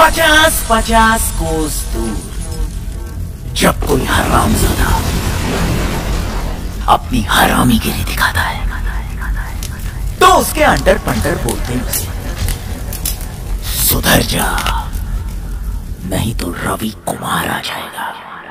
50 कोस दूर जब कोई हरामज़ादा अपनी हरामीगिरी दिखाता है तो उसके अंडर पंडर बोलते हैं उसे सुधर जा, नहीं तो रवि कुमार आ जाएगा।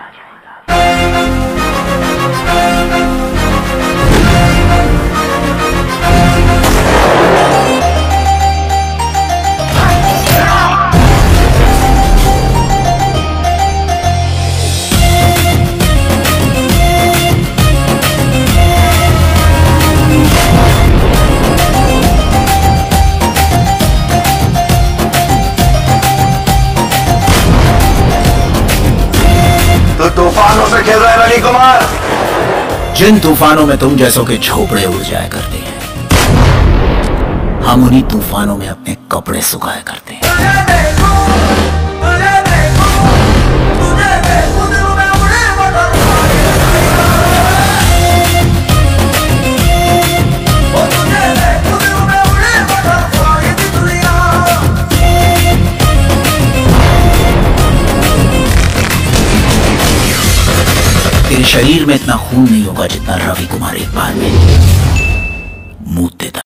तो तूफानों से खेल रहा है रवि कुमार। जिन तूफानों में तुम जैसों के झोपड़े उड़ जाया करते हैं, हम उन्हीं तूफानों में अपने कपड़े सुखाया करते हैं। तेरे शरीर में इतना खून नहीं होगा जितना रवि कुमार एक बार में मूत देता।